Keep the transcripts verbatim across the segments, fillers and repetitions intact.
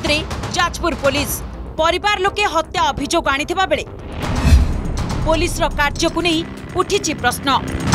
रे जाजपुर पुलिस परिवार लोके हत्या अभियोग आनिथिबा बेले पुलिस रो कार्य को नहीं उठिछि प्रश्न।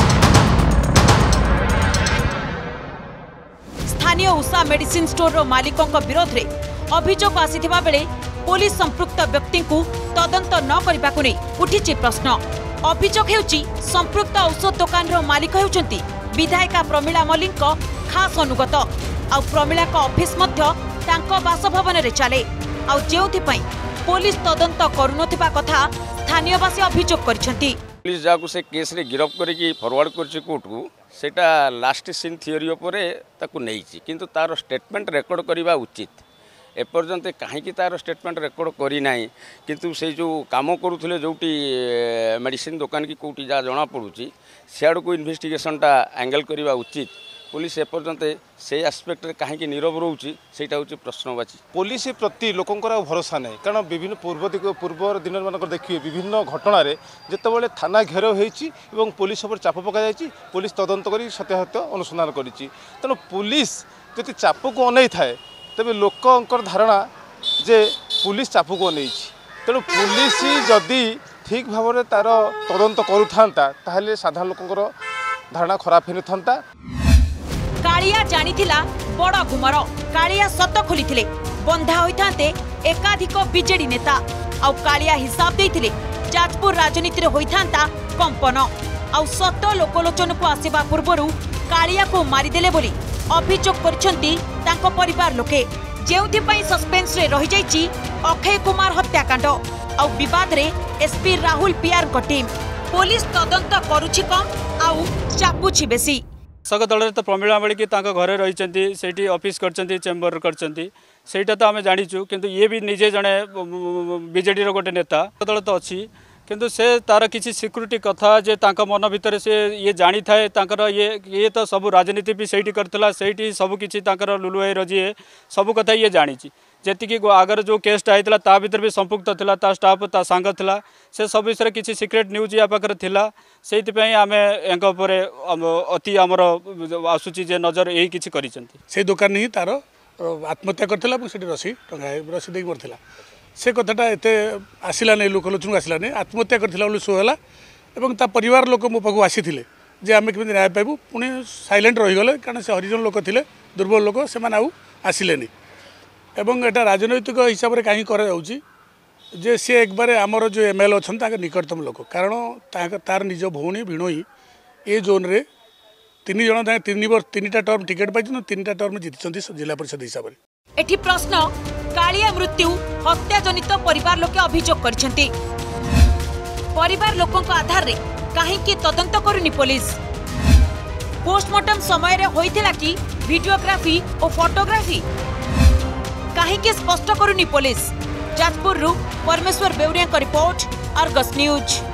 स्थानीय उषा मेडिसिन स्टोर रो मालिकों विरोध रे अभियोग आसीथिबा बेले पुलिस संपृक्त व्यक्ति को तदंत न करबा को नहीं उठिछि प्रश्न। अभियोग हेउछि संपृक्त औषध दुकान रो मालिक हेउचंती विधायिका प्रमिला मल्लिक खास अनुगत आ प्रमिला का ऑफिस मध्य तांको बासभवन रे चले आ जेउथि पई पुलिस तदंत करूनथिबा कथा स्थानीयवासी अभियोग करछंती। पुलिस जाकू से केस रे गिरफ करके फॉरवर्ड करछि कोर्ट को सेटा लास्ट सीन थियोरी ऊपर ताकू नैछि किंतु तार स्टेटमेंट रेकॉर्ड करबा उचित एपर्यंत कहीं तार स्टेटमेंट रेकॉर्ड करी नाही किंतु से जो काम करूथले जोटी मेडिसिन दुकान की कोटी जा जना पड़ुछि सियाड़ को इन्वेस्टिगेशनटा एंगल करबा उचित पुलिस एपर्यंत से आस्पेक्ट कहीं नीरव रोचे सेटा होची प्रश्नवाची। पुलिस प्रति लोकंकर भरोसा नहीं कारण विभिन्न पूर्व दिग पूर्व दिन मानक देखिए विभिन्न घटन जितेबाला थाना घेराव होती पुलिस उपर चाप पक जाए पुलिस तदंत कर सत्यासत्य अनुसंधान करी तेणु पुलिस जब चाप को अनै थाए तेज लोकंकर धारणा जे पुलिस चाप को अनै तेणु पुलिस जदि ठीक भाव में तार तदंत करूथा ताहले साधारण लोकंकर धारणा खराब हो था। कालिया जानिथिला बड़ गुमर कालिया सत खोलिथिले बंधा होइथांते एकाधिक बीजेडी नेता आउ कालिया हिसाब देइथिले जाजपुर राजनीति रे होइथांता कंपन आउ सत लोकलोचन को आसीबा पूर्वरु कालिया को मारिदेले बोली अभियोग करछंती तांको परिवार लोके जेउथि पई सस्पेंस रे रहि जाईची अक्षय कुमार हत्याकांड आउ विवाद रे एसपी राहुल पियार को टीम पुलिस तदंत करूछि कम आउ चापुछि बेसी। शासक दल तो प्रमिला मल्लिक घरे रही ऑफिस कर चेम्बर कर तो आम जाचु किंतु ये भी निजे जड़े बीजेडी गोटे नेता दल तो अच्छी किंतु से तार किसी सिक्यूरीटी कथा जे मन भितर से ये जानी थाए ये ये तो सब राजनीति भी सही करता से सब किसी लुलुआई रजी सब कथा ये जानी जी आगर जो केसटा होता ता भीतर भी संपुक्त थिला ता स्टाफ ता सांग थिला से सब विषय किसी सिक्रेट न्यूज या पाखर थिला से आम एंक अति आमर आसूची जे नजर यही किसी करी दुकान ही तार आत्महत्या करथिला रसी टंगा रसी देख मरथिला से कथाटा एत आसला नहीं लोकलोचन आसला नहीं आत्महत्या करथिला बोली शो है एवं ता परिवार लोक मो पाखु आसी जे आम केमी न्याय पाइबू पुणी साइलेंट रहीगले कारण से हरिजन लोक थे दुर्बल लोक से आसिले एवं एटा राजनैतिक हिसाब से कहीं करे सी एक बार आमर जो एम एल अच्छा निकटतम लोक कारण तार निज भौणी भिणोई ए जोन रे तीन जन तीन वर्ष तीन टर्म टिकेट पाई तीन टर्म जीति जिला परिषद हिसाब से। एठी प्रश्न कालिया मृत्यु हत्याजनित परिवार लोके अभियोग करछंती परिवार लोकों आधार रे काहे की तदंत करूनी पुलिस पोस्टमार्टम समय रे होइथिला कि वीडियोग्राफी और फोटोग्राफी काहे की स्पष्ट करूनी पुलिस। जाजपुर रु परमेश्वर बेउरिया का रिपोर्ट, अर्गस न्यूज।